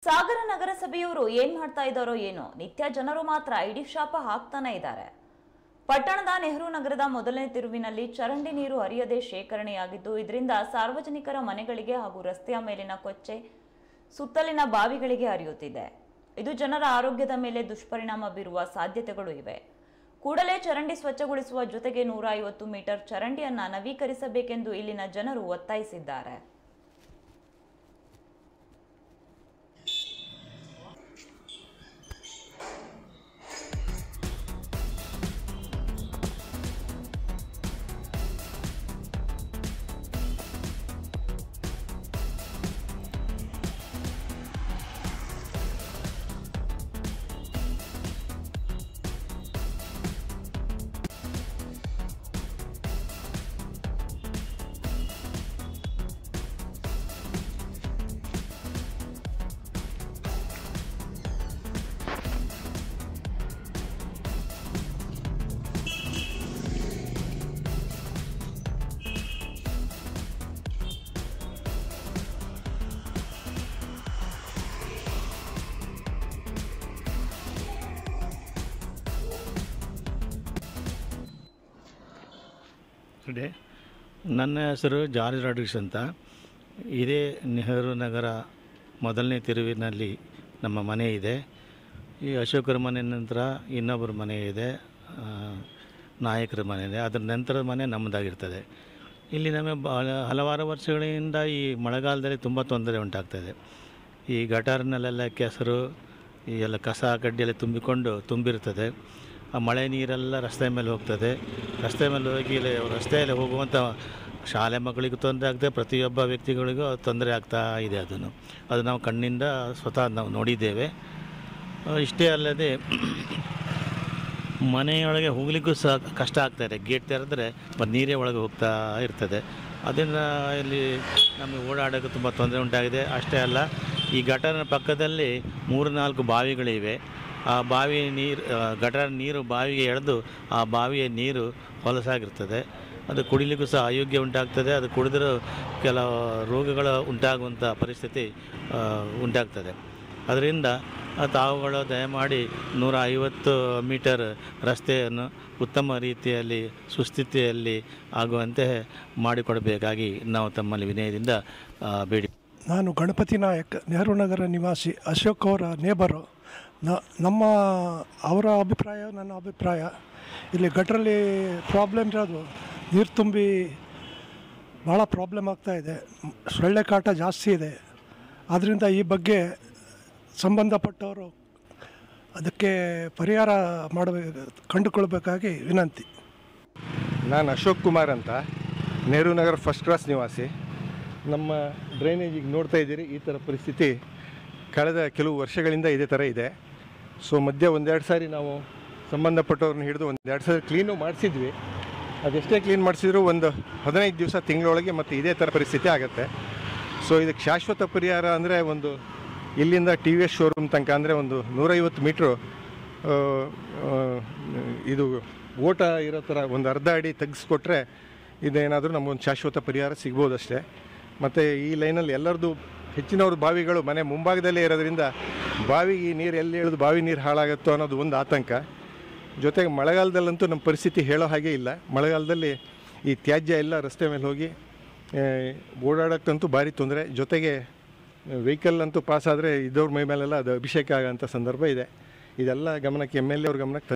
ಸಾಗರ ನಗರಸಭೆಯವರು ಏನ್ ಮಾಡ್ತಾ ಇದ್ದಾರೋ ಏನೋ, ನಿತ್ಯ ಜನರು ಮಾತ್ರ ಐಡಿ ಶಾಪ ಹಾಕ್ತಾನೆ ಇದ್ದಾರೆ. ಪಟ್ಟಣದ ನೆಹರು ನಗರದ ಮೊದಲನೇ ತಿರುವಿನಲ್ಲಿ ಚರಂಡಿ ನೀರು ಹರಿಯದೆ ಶೇಖರಣೆಯಾಗಿದ್ದು, ಇದರಿಂದ ಸಾರ್ವಜನಿಕರ ಮನೆಗಳಿಗೆ ಹಾಗೂ ರಸ್ತೆಯ ಮೇಲಿನ ಕೊಚ್ಚೆ, ಸುತ್ತಲಿನ ಬಾವಿಗಳಿಗೆ ಹರಿಯುತ್ತಿದೆ. ಇದು ಜನರ ಆರೋಗ್ಯದ ಮೇಲೆ ದುಷ್ಪರಿಣಾಮ ಬೀರುವ ಸಾಧ್ಯತೆಗಳು ಇವೆ. ಕೂಡಲೇ ಚರಂಡಿ ಸ್ವಚ್ಛಗೊಳಿಸುವ ಜೊತೆಗೆ 150 ಮೀಟರ್ ಚರಂಡಿಯನ್ನ ನವೀಕರಿಸಬೇಕೆಂದು ಇಲ್ಲಿನ ಜನರು ಒತ್ತಾಯಿಸಿದ್ದಾರೆ. ನನ್ನ ಹೆಸರು ಜಾರ್ಜ್ ರಾಡ್ರಿಕ್ಸ್ ಅಂತ. ಇದೇ ನೆಹರು ನಗರ ಮೊದಲನೇ ತಿರುವಿನಲ್ಲಿ ನಮ್ಮ ಮನೆ ಇದೆ. ಈ ಅಶೋಕರ ಮನೆ ನಂತರ ಇನ್ನೊಬ್ಬರ ಮನೆ ಇದೆ, ನಾಯಕರ ಮನೆ ಇದೆ. ಅದರ ನಂತರದ ಮನೆ ನಮ್ಮದಾಗಿರ್ತದೆ. ಇಲ್ಲಿ ನಮಗೆ ಹಲವಾರು ವರ್ಷಗಳಿಂದ ಈ ಮಳೆಗಾಲದಲ್ಲಿ ತುಂಬ ತೊಂದರೆ ಉಂಟಾಗ್ತದೆ. ಈ ಗಟಾರ್ನಲ್ಲೆಲ್ಲ ಕೆಸರು, ಈ ಎಲ್ಲ ಕಸ ಕಡ್ಡಿಯೆಲ್ಲ ತುಂಬಿರ್ತದೆ. ಆ ಮಳೆ ನೀರೆಲ್ಲ ರಸ್ತೆ ಮೇಲೆ ಹೋಗ್ತದೆ. ರಸ್ತೆ ಮೇಲೆ ಹೋಗಿ ರಸ್ತೆಯಲ್ಲಿ ಹೋಗುವಂಥ ಶಾಲೆ ಮಕ್ಕಳಿಗೂ ತೊಂದರೆ ಆಗ್ತದೆ, ಪ್ರತಿಯೊಬ್ಬ ವ್ಯಕ್ತಿಗಳಿಗೂ ತೊಂದರೆ ಆಗ್ತಾ ಇದೆ. ಅದು ನಾವು ಕಣ್ಣಿಂದ ಸ್ವತಃ ನಾವು ನೋಡಿದ್ದೇವೆ. ಇಷ್ಟೇ ಅಲ್ಲದೆ ಮನೆಯೊಳಗೆ ಹೋಗ್ಲಿಕ್ಕೂ ಸಹ ಕಷ್ಟ ಆಗ್ತಾಯಿದೆ. ಗೇಟ್ ತೆರೆದ್ರೆ ಮತ್ತು ನೀರೇ ಒಳಗೆ ಹೋಗ್ತಾ ಇರ್ತದೆ. ಅದನ್ನು ಇಲ್ಲಿ ನಮಗೆ ಓಡಾಡೋಕ್ಕೆ ತುಂಬ ತೊಂದರೆ ಉಂಟಾಗಿದೆ. ಅಷ್ಟೇ ಅಲ್ಲ, ಈ ಗಟಾರಿನ ಪಕ್ಕದಲ್ಲಿ 3-4 ಬಾವಿಗಳಿವೆ. ಆ ಬಾವಿಯ ನೀರು, ಗಟಾರ ನೀರು ಬಾವಿಗೆ ಎಳೆದು ಆ ಬಾವಿಯ ನೀರು ಹೊಲಸಾಗಿರ್ತದೆ. ಅದು ಕುಡಿಲಿಕ್ಕೂ ಸಹ ಅಯೋಗ್ಯ ಉಂಟಾಗ್ತದೆ. ಅದು ಕುಡಿದರೂ ಕೆಲವು ರೋಗಗಳು ಉಂಟಾಗುವಂಥ ಪರಿಸ್ಥಿತಿ ಉಂಟಾಗ್ತದೆ. ಅದರಿಂದ ತಾವುಗಳು ದಯಮಾಡಿ 150 ಮೀಟರ್ ರಸ್ತೆಯನ್ನು ಉತ್ತಮ ರೀತಿಯಲ್ಲಿ ಸುಸ್ಥಿತಿಯಲ್ಲಿ ಆಗುವಂತೆ ಮಾಡಿಕೊಡಬೇಕಾಗಿ ನಾವು ತಮ್ಮಲ್ಲಿ ವಿನಯದಿಂದ ಬೇಡಿ. ನಾನು ಗಣಪತಿ ನಾಯಕ್, ನೆಹರು ನಗರ ನಿವಾಸಿ, ಅಶೋಕ್ ಅವರ ನೇಬರು. ಅವರ ಅಭಿಪ್ರಾಯ ನನ್ನ ಅಭಿಪ್ರಾಯ, ಇಲ್ಲಿ ಗಟ್ರಲ್ಲಿ ಪ್ರಾಬ್ಲಮ್ ಇರೋದು, ನೀರು ತುಂಬಿ ಭಾಳ ಪ್ರಾಬ್ಲಮ್ ಆಗ್ತಾಯಿದೆ. ಸೊಳ್ಳೆ ಕಾಟ ಜಾಸ್ತಿ ಇದೆ. ಆದ್ದರಿಂದ ಈ ಬಗ್ಗೆ ಸಂಬಂಧಪಟ್ಟವರು ಅದಕ್ಕೆ ಪರಿಹಾರ ಕಂಡುಕೊಳ್ಬೇಕಾಗಿ ವಿನಂತಿ. ನಾನು ಅಶೋಕ್ ಕುಮಾರ್ ಅಂತ, ನೆಹರು ನಗರ ಫಸ್ಟ್ ಕ್ಲಾಸ್ ನಿವಾಸಿ. ನಮ್ಮ ಡ್ರೈನೇಜಿಗೆ ನೋಡ್ತಾ ಇದ್ದೀರಿ, ಈ ಥರ ಪರಿಸ್ಥಿತಿ ಕಳೆದ ಕೆಲವು ವರ್ಷಗಳಿಂದ ಇದೇ ಥರ ಇದೆ. ಸೊ ಮಧ್ಯೆ 1-2 ಸಾರಿ ನಾವು ಸಂಬಂಧಪಟ್ಟವ್ರನ್ನ ಹಿಡಿದು 1-2 ಸಾರಿ ಕ್ಲೀನು ಮಾಡಿಸಿದ್ವಿ. ಅದೆಷ್ಟೇ ಕ್ಲೀನ್ ಮಾಡಿಸಿದ್ರು ಒಂದು 15 ದಿವಸ ತಿಂಗಳೊಳಗೆ ಮತ್ತೆ ಇದೇ ಥರ ಪರಿಸ್ಥಿತಿ ಆಗುತ್ತೆ. ಸೊ ಇದಕ್ಕೆ ಶಾಶ್ವತ ಪರಿಹಾರ ಅಂದರೆ ಒಂದು ಇಲ್ಲಿಂದ TVS ಶೋರೂಮ್ ತನಕ ಅಂದರೆ ಒಂದು 150 ಮೀಟ್ರು ಇದು ಓಟ ಇರೋ ಥರ ಒಂದು ಅರ್ಧ ಅಡಿ ತೆಗೆಸ್ಕೊಟ್ರೆ ಇದೇನಾದರೂ ನಮಗೊಂದು ಶಾಶ್ವತ ಪರಿಹಾರ ಸಿಗ್ಬೋದಷ್ಟೇ. ಮತ್ತು ಈ ಲೈನಲ್ಲಿ ಎಲ್ಲರದ್ದು ಹೆಚ್ಚಿನವ್ರ ಬಾವಿಗಳು ಮನೆ ಮುಂಭಾಗದಲ್ಲೇ ಇರೋದ್ರಿಂದ ಬಾವಿಗೆ ನೀರು ಎಲ್ಲಿ ಇಳಿದು ಬಾವಿ ನೀರು ಹಾಳಾಗುತ್ತೋ ಅನ್ನೋದು ಒಂದು ಆತಂಕ. ಜೊತೆಗೆ ಮಳೆಗಾಲದಲ್ಲಂತೂ ನಮ್ಮ ಪರಿಸ್ಥಿತಿ ಹೇಳೋ ಹಾಗೆ ಇಲ್ಲ. ಮಳೆಗಾಲದಲ್ಲಿ ಈ ತ್ಯಾಜ್ಯ ಎಲ್ಲ ರಸ್ತೆ ಮೇಲೆ ಹೋಗಿ ಓಡಾಡೋಕ್ಕಂತೂ ಭಾರಿ ತೊಂದರೆ. ಜೊತೆಗೆ ವೆಹಿಕಲ್ ಅಂತೂ ಪಾಸ್ ಆದರೆ ಇದ್ದವ್ರ ಮೈ ಮೇಲೆಲ್ಲ ಅದು ಅಭಿಷೇಕ ಆಗೋಂಥ ಸಂದರ್ಭ ಇದೆ. ಇದೆಲ್ಲ ಗಮನಕ್ಕೆ MLA ಅವ್ರ ಗಮನಕ್ಕೆ